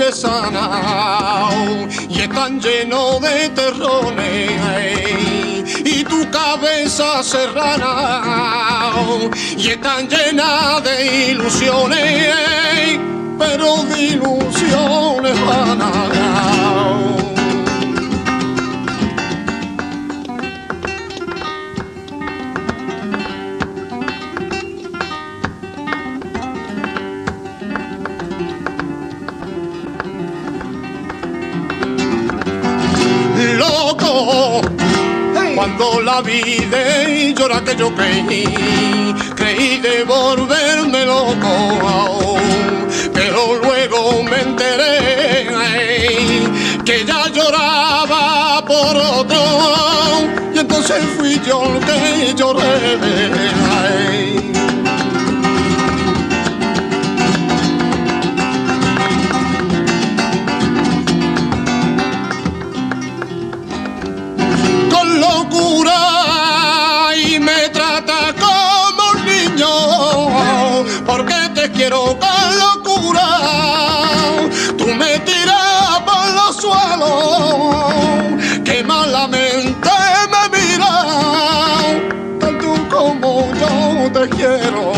desanao y están llenos de terrones, y tu cabeza serrana y están llenas de ilusiones, pero de ilusiones vanas. Loco, cuando la vi de llorar que yo creí de volverme loco, pero luego me enteré que ella lloraba por otro, y entonces fui yo el que lloré. Locura, y me trata como un niño, porque te quiero con locura. Tú me tiras por los suelos, que malamente me miras, tanto como yo te quiero.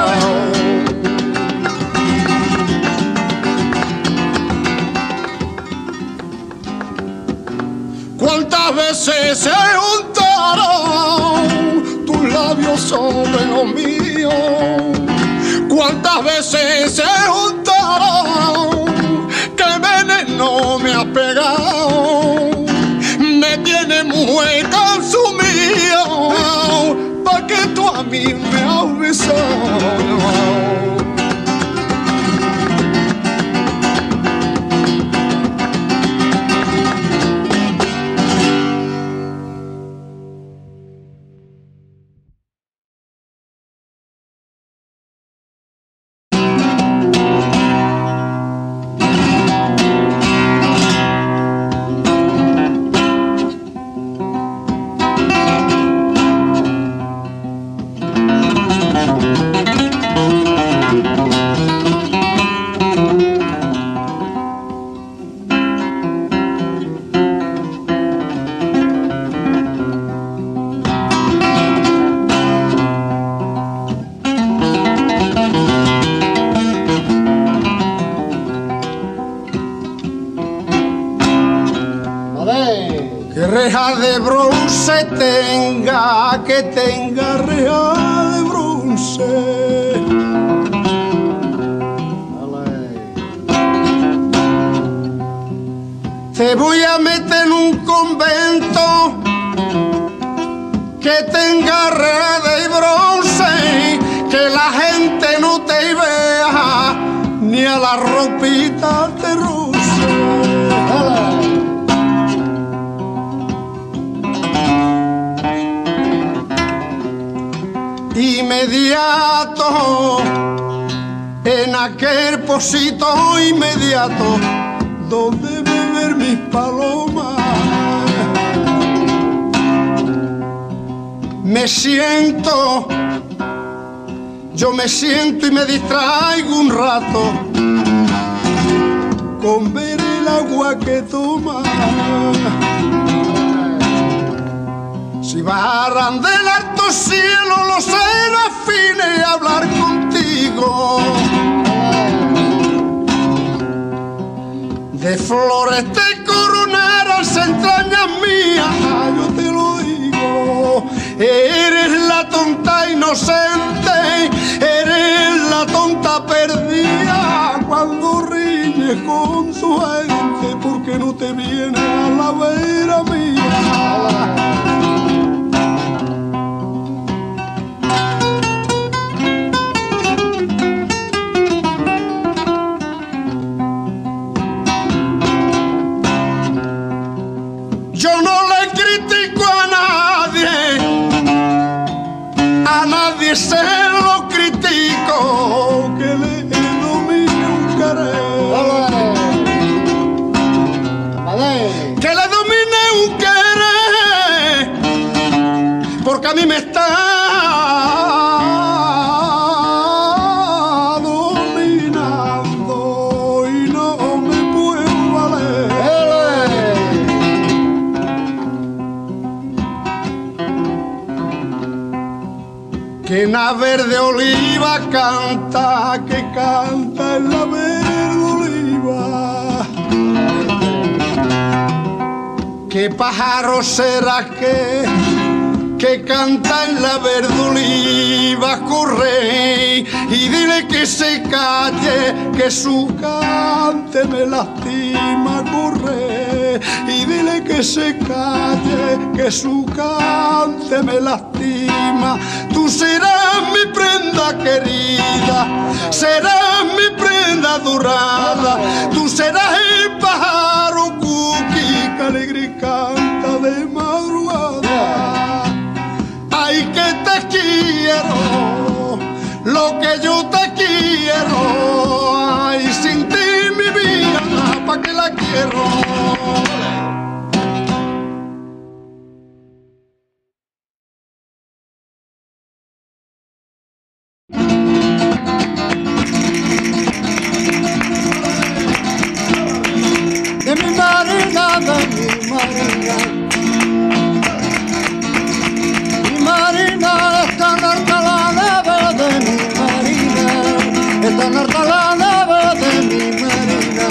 ¿Cuántas veces se juntaron tus labios sobre los míos? ¿Cuántas veces se juntaron que veneno me ha pegado? Me tiene muy consumido, pa' que tú a mí me has besado. Que reja de bronce tenga, que tenga reja de bronce. Te voy a meter en un convento que tenga reja de bronce, que la gente no te vea, ni a la ropita te roce. Inmediato, en aquel pocito inmediato, donde beber mis palomas, me siento, yo me siento y me distraigo un rato con ver el agua que toma. Si bajaran del alto cielo los serafines a hablar contigo, de flores te coronaran entrañas mías, yo te lo digo. Eres la tonta inocente, eres la tonta perdida, cuando riñes con tu gente, porque no te vienes a la vera mía. Yo no le critico a nadie se lo critico, que le domine un querer, que le domine un querer, porque a mí me está dominando y no me puedo que en la verde oliva canta, que canta en la verde oliva. ¿Qué pájaro será que canta en la verde oliva? Corre y dile que se calle, que su cante me lastima. Corre y dile que se calle, que su cante me lastima. Tú serás mi prenda querida, serás mi prenda dorada, tú serás el pájaro cuqui que alegre canta de madrugada. Ay, que te quiero, lo que yo te quiero. Ay, sin ti mi vida, ¿pa' qué la quiero? De mi marina, mi marina está harta la nave de mi marina, está harta la nave de mi marina.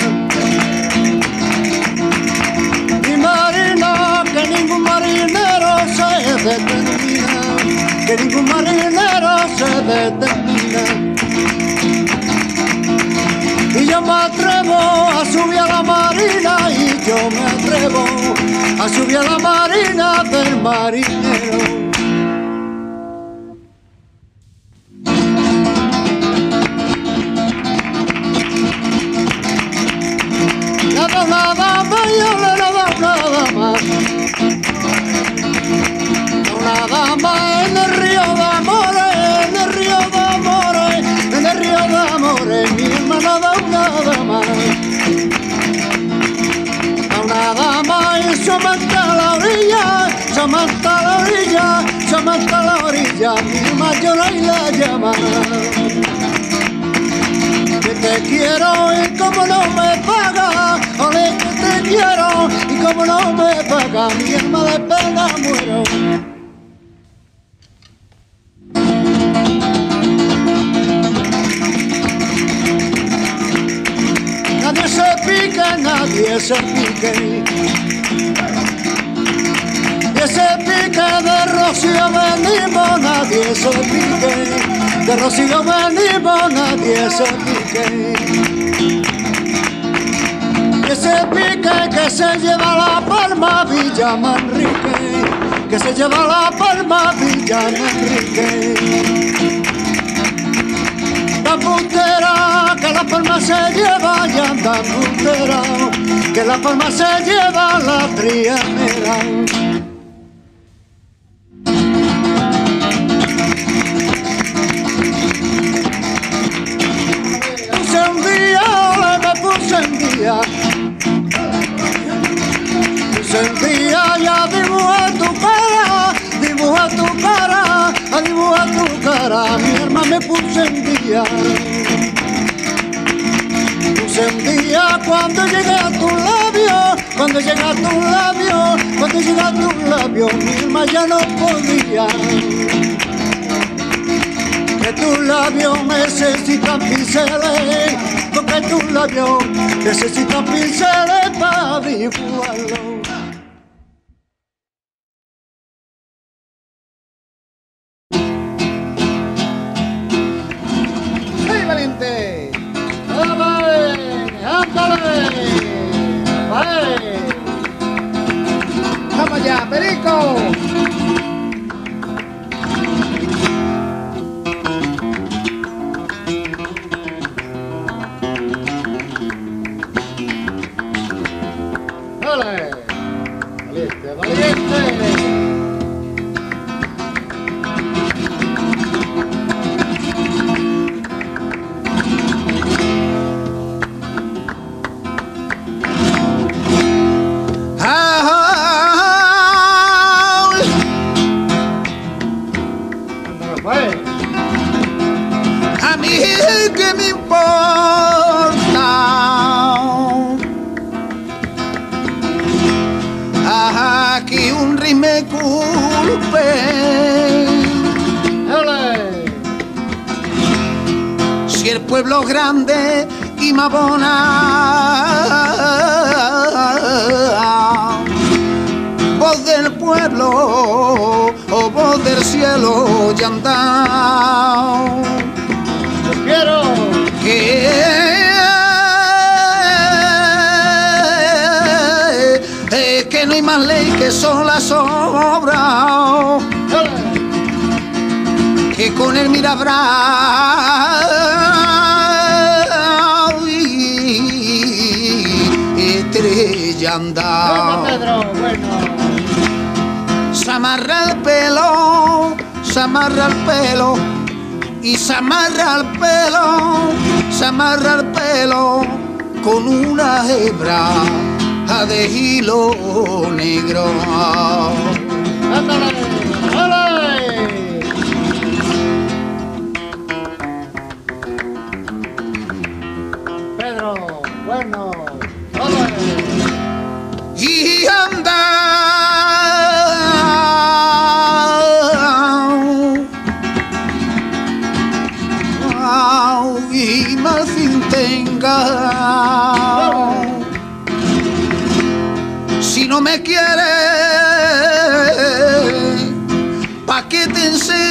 Mi marina, que ningún marinero se determina, que ningún marinero se determina. Y yo me atrevo a subir a la marina, y yo me atrevo a subir a la marina del marinero. Nada más, yo le nada más. Nada más en el río de amores, en el río de amores, en el río de amores, mi hermana da nada más. Nada más y se mata la orilla, se mata la orilla, se mata la orilla, mi hermana llora y la llama. Que te quiero y como no me paga, ole que te quiero y como no me paga, mi hermana de pena muero. Nadie se pique, nadie se pique. Que se pique de Rocío venimos, nadie se pique. De Rocío venimos, nadie se pique. Que se pique, que se lleva la palma Villa Manrique, que se lleva la palma Villa Manrique. La puntera, que la palma se lleva, ya anda puntera, que la palma se lleva la trianera. Puse un día, me puse un día. Puse un día ya dibuja tu cara, dibuja tu cara, a dibujar tu cara, mi hermana me puse en día. Puse en día cuando llegué a tus labios, cuando llegué a tus labios, cuando llegué a tus labios, mi hermana ya no podía. Que tus labios necesitan pinceles, porque tus labios necesitan pinceles para dibujarlo. ¡Vamos allá, Perico! ¡Dale! ¡Valiente, valiente! A mí que me importa, aquí un ritmo culpe. ¡Ole! pueblo grande y Mabona. Voz del pueblo, oh voz del cielo, Yandao. ¡Los quiero! Que no hay más ley que son las obras, que con él mira habrá estrella anda. Pedro, bueno. Se amarra el pelo y se amarra el pelo con una hebra de hilo negro. ¡Ándale! ¡Ándale! Pedro, bueno. ¡Ándale! Y anda y mal fin tenga. Si no me quieres, ¿pa' qué te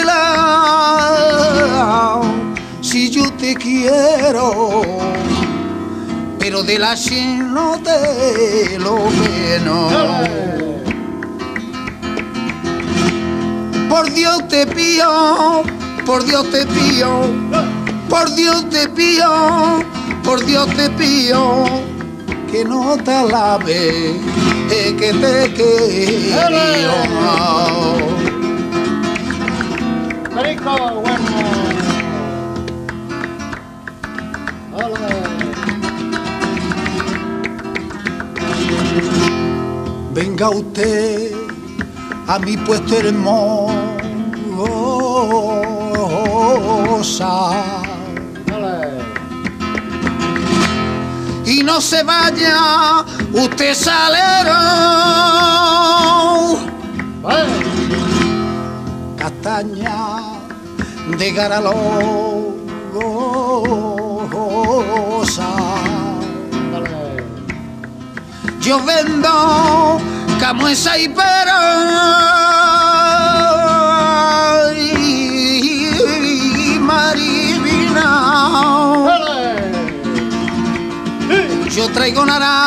encela? Si yo te quiero, pero de la sien no te lo peno. Por Dios te pido, por Dios te pido, por Dios te pido, por Dios te pido, que no te alabe, que te quiero. Perico, bueno. ¡Ándale! Venga usted a mi puesto hermosa y no se vaya usted salero. Castaña de Garalosa. Yo vendo camuesa y pera y maribina. Yo traigo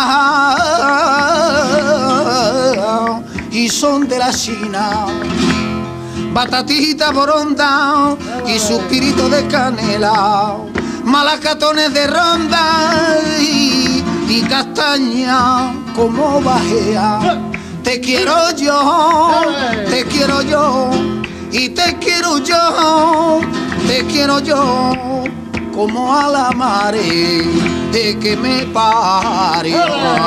naranja y son de la China. Batatita boronda y suspirito de canela. Malacatones de ronda y castaña como bajea. Te quiero yo y te quiero yo como a la mare de que me parió.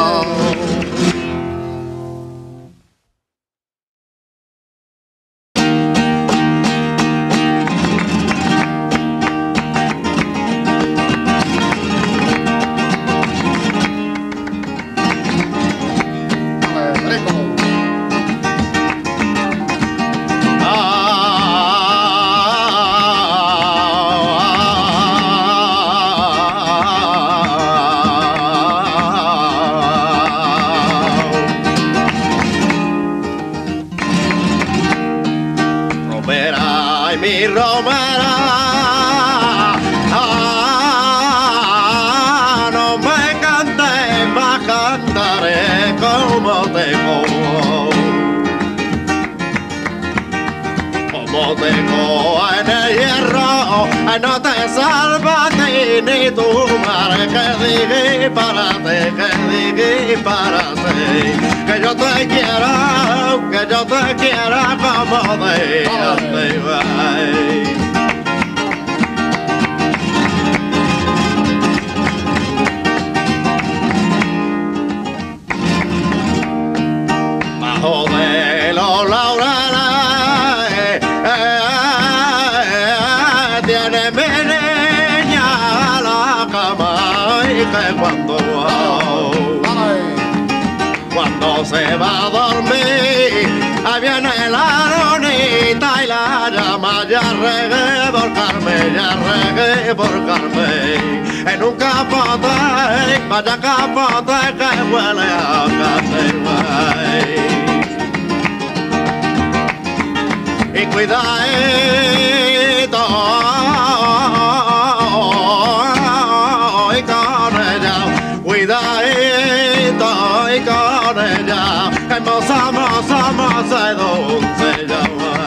No te salva ni tu madre, que disparate, que yo te quiera como de antes. Bajo de los laureles tiene mi niña la cama y que cuando se va a dormir, ahí viene la lonita y la llama ya regué por Carmen, en un capote, vaya capote que huele a Categüey. Y cuidadito, y con ella, cuidadito, y con ella, hermosa, doncella.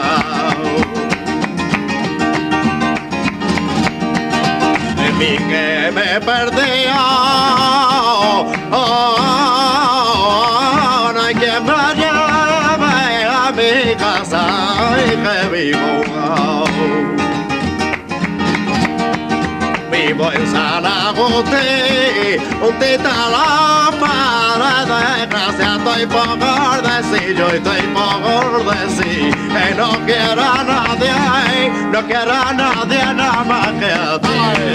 Y que me perdía, no hay quien me lleve a mi casa y que vivo en San Agustín, un titala para desgracia, estoy por decir, yo estoy por decir que no quiero a nadie nada más que a ti.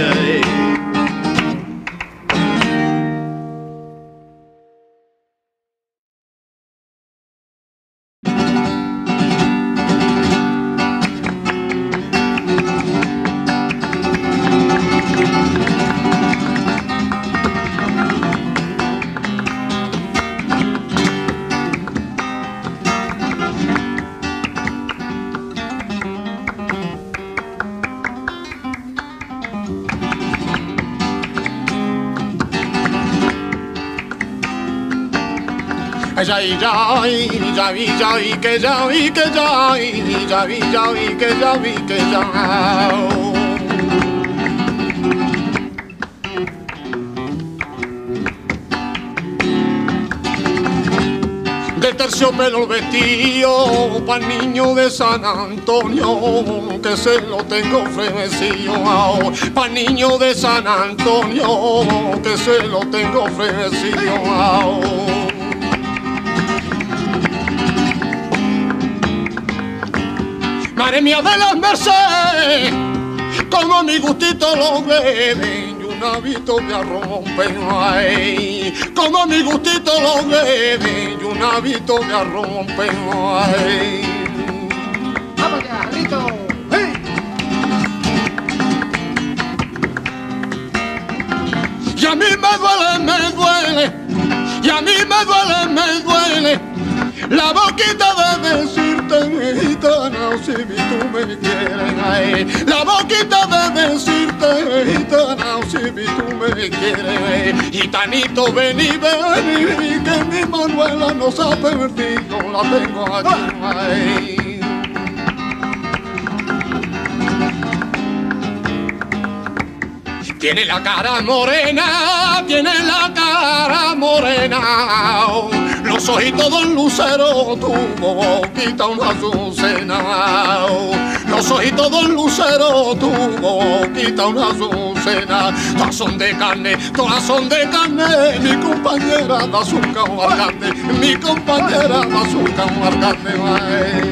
De terciopelo el vestido pa'l niño de San Antonio, que se lo tengo ofrecido. Pa'l niño de San Antonio, que se lo tengo ofrecido. Madre mía de las Mercedes, como mi gustito lo beben, y un hábito me rompen, ay. Como mi gustito lo beben, y un hábito me rompen, ay. ¡Vamos ya, Rito! ¡Hey! Y a mí me duele, y a mí me duele la boquita de decirte, gitana, si tú me quieres, ay. La boquita de decirte, gitana, si tú me quieres. Gitanito, vení, que mi Manuela no se ha perdido, la tengo aquí, ay. Tiene la cara morena, los ojitos de un lucero, tu boquita una azucena. Los ojitos de un lucero, tu boquita una azucena. Todas son de carne, mi compañera de azúcar o carne, mi compañera de azúcar o carne, ay.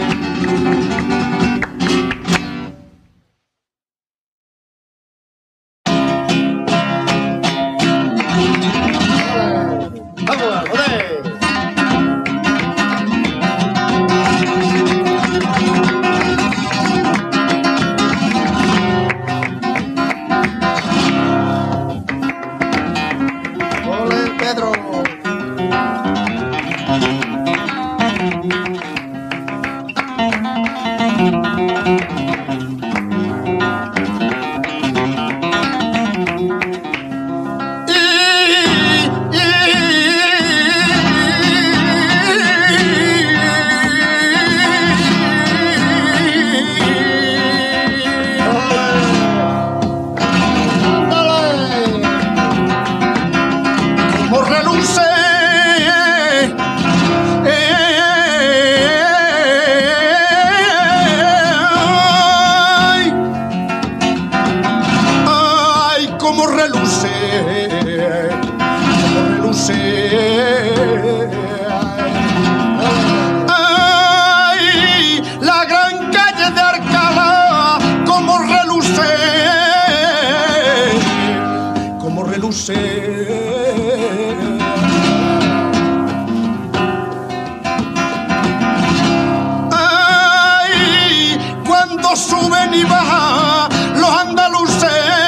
todos suben y bajan los andaluces.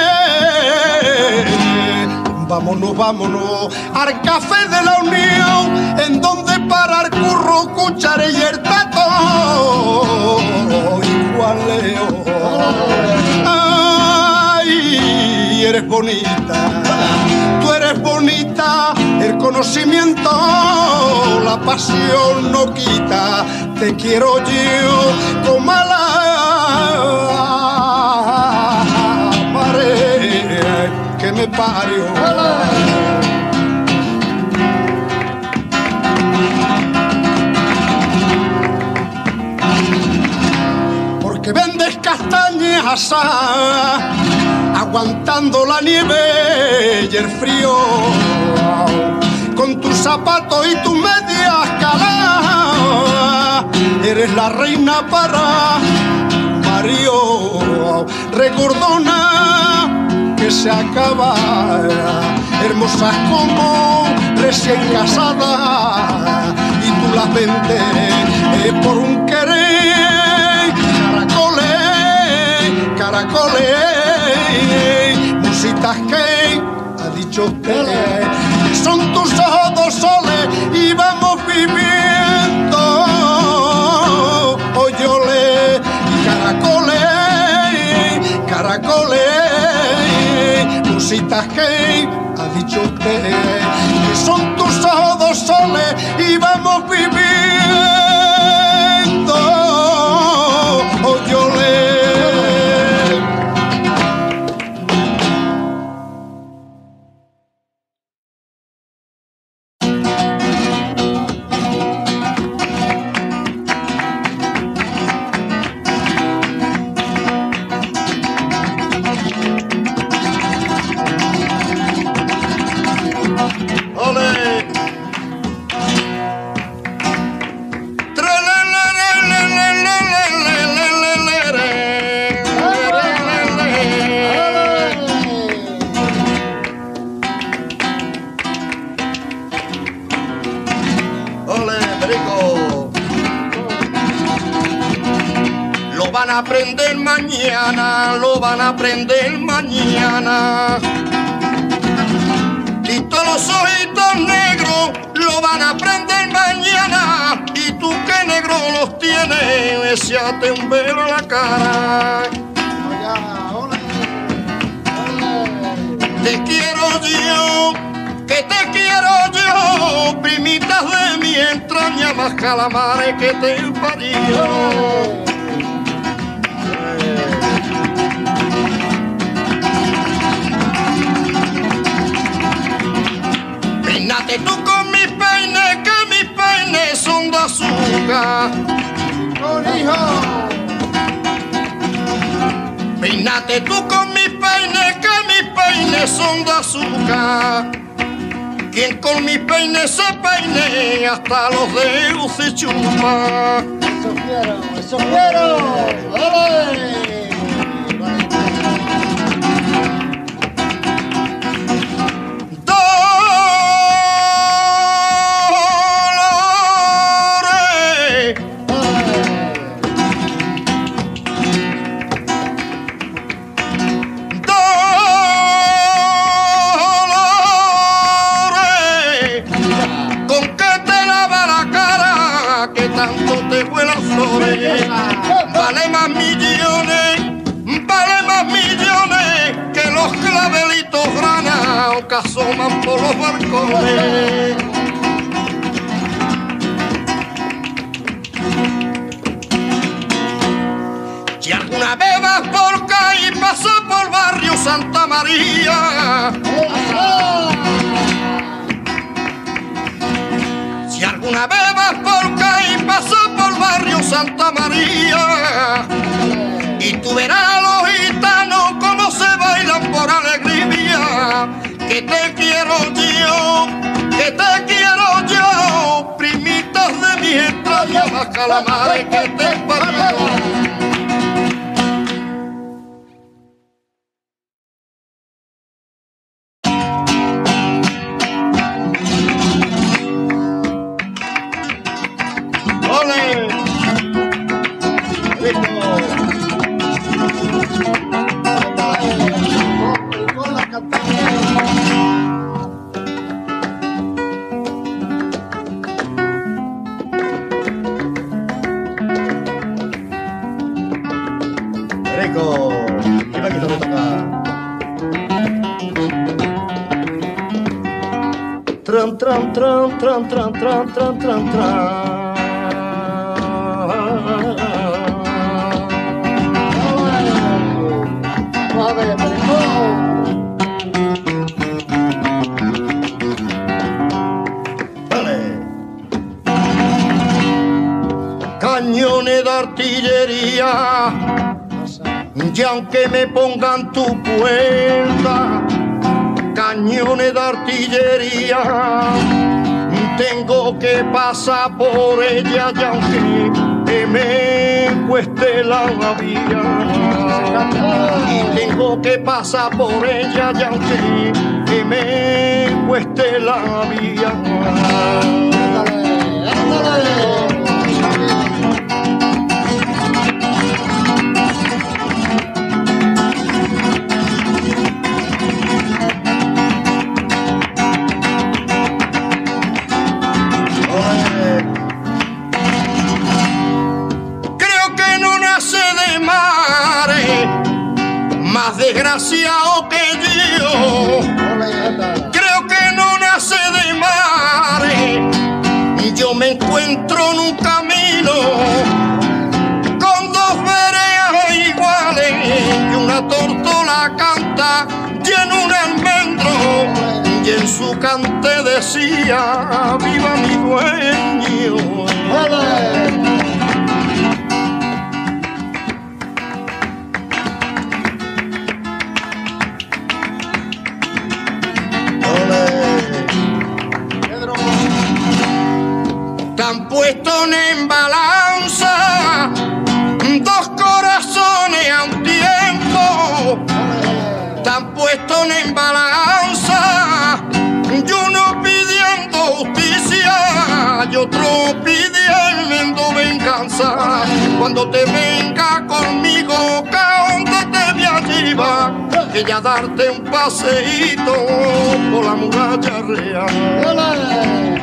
Vámonos, vámonos al café de la Unión, en donde para el curro, cuchara y el tato. Igualeo. Ay, eres bonita, tú eres bonita, el conocimiento, la pasión no quita. Te quiero yo como a la pared que me parió. Porque vendes castañas asadas, aguantando la nieve y el frío, con tus zapatos y tus medias caladas. Eres la reina para Mario, recordona que se acaba, hermosas como recién casadas, y tú las vendes por un querer. Caracoles, caracoles, musitas que ha dicho usted, son tus ojos dos soles y vamos viviendo. Oyole, caracoles, caracoles, musitas que ha dicho usted, son tus ojos dos soles y vamos viviendo. Oyole. Lo van a aprender mañana, lo van a aprender mañana. Y todos los ojitos negros lo van a aprender mañana. Y tú que negro los tienes, échate un velo en la cara. Te quiero yo, que te quiero yo, primitas de mi entraña, más calamares que te parió. Peínate tú con mis peines, que mis peines son de azúcar. Peínate tú con mis peines, que mis peines son de azúcar. Quien con mis peines se peine, hasta los dedos se chupa. Eso quiero, eso quiero. ¡Dale! Vale más millones que los clavelitos granados que asoman por los balcones. Si alguna vez vas por acá y pasas por barrio Santa María, si alguna vez vas por acá y pasas por barrio Santa María, y tú verás a los gitanos cómo se bailan por alegría. Que te quiero yo, que te quiero yo, primitas de mi entraña, más calamares que te parió. Con la campana. Rico, mira que te toca. Tran, tran, tran, tran, tran, tran, tran, tran, tran. Suave, Dale. Cañones de artillería, y aunque me pongan tu cuenta, cañones de artillería, tengo que pasar por ella y aunque me cueste la vida, y tengo que pasar por ella y aunque me cueste la vida. Más desgraciado que yo, creo que no nace de mares. Yo me encuentro en un camino con dos veredas iguales y una tortola canta y en un almendro y en su cante decía viva mi dueño. Están puestos en balanza dos corazones a un tiempo. Están puestos en balanza y uno pidiendo justicia y otro pidiendo venganza. Cuando te venga conmigo, ¿a dónde te voy a llevar? Que ya darte un paseíto por la muralla real.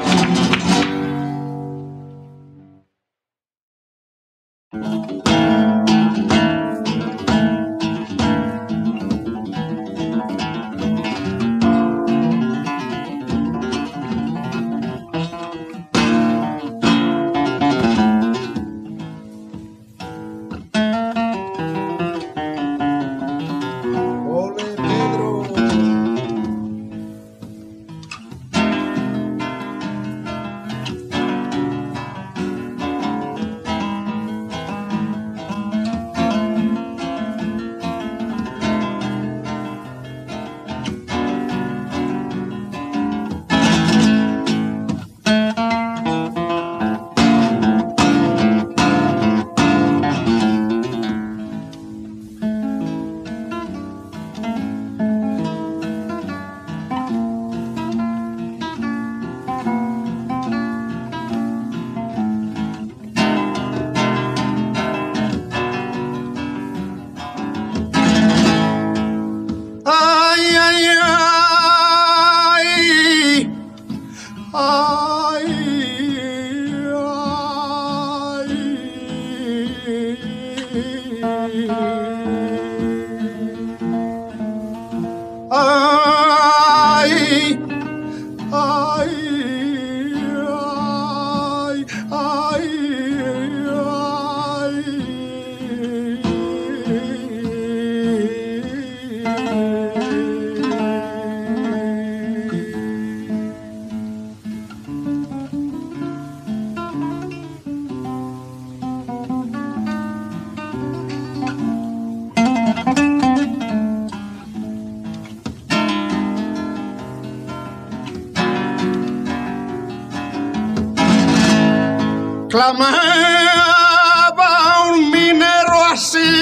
Clamaba un minero así,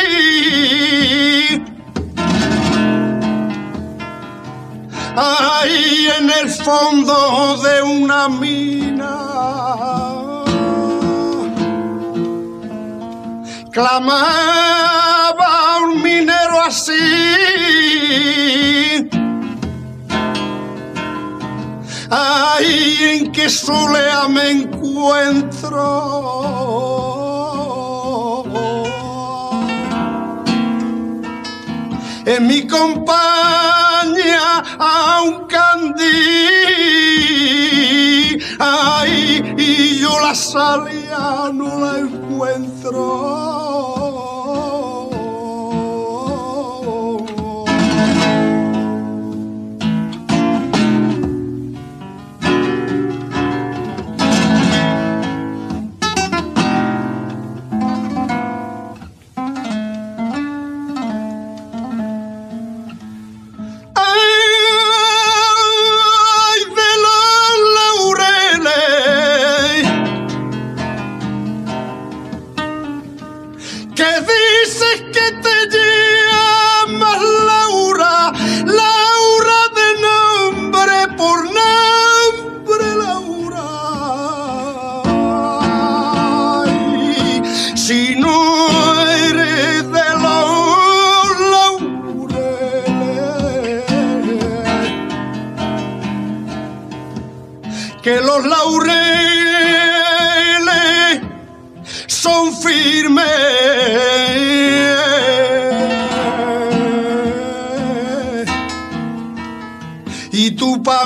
ahí en el fondo de una mina. Clamaba un así. Ay, en qué soledad me encuentro. En mi compañía a un candí. Ay, y yo la salida no la encuentro. Que los laureles son firmes y tú pa'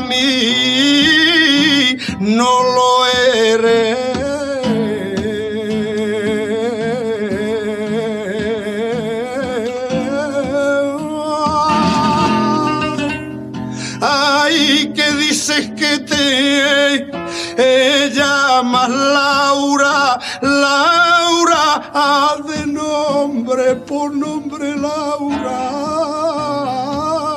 mí no lo eres. Ay, que dices que te llamas Laura, Laura, de nombre por nombre Laura.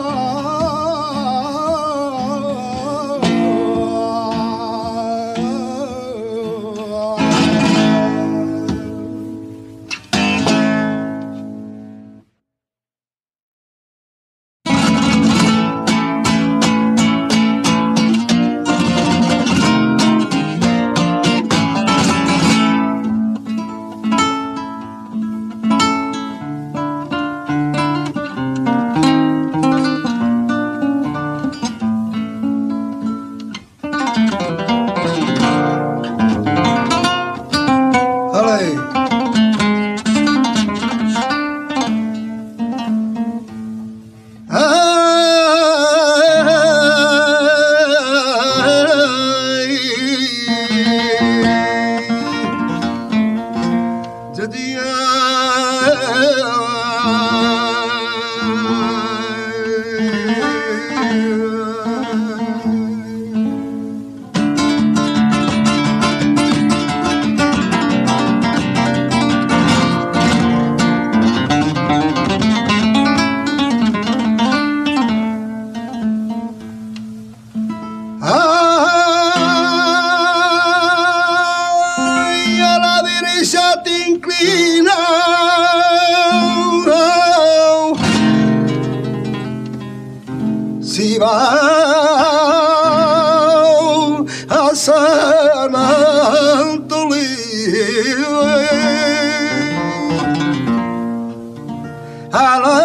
Si va a San Antolín, a la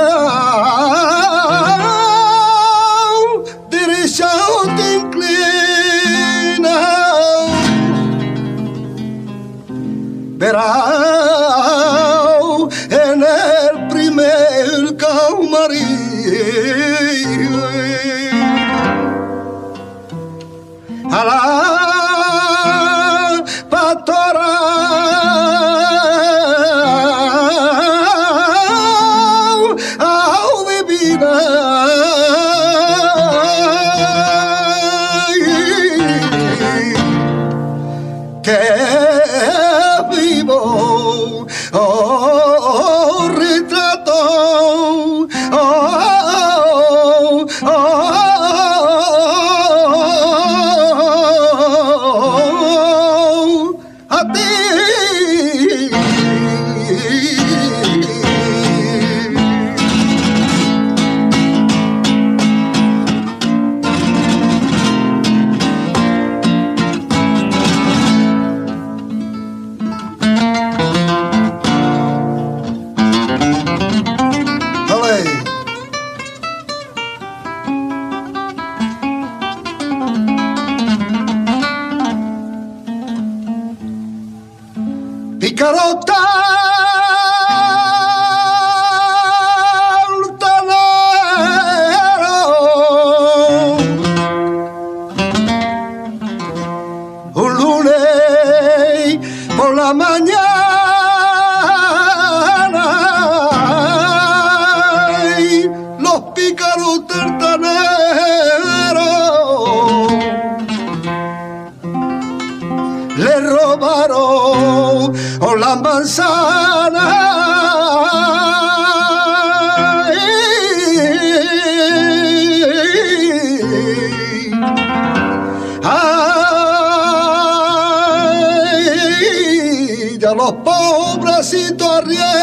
derecha te inclina, verás en el primer camarín a la pastora divina, que vivo retrato a ti. los pobrecitos arriesgan